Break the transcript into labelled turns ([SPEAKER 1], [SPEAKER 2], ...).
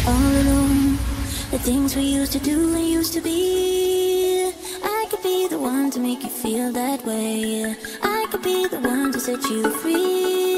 [SPEAKER 1] all alone. The things we used to do and used to be. I could be the one to make you feel that way. I could be the one to set you free.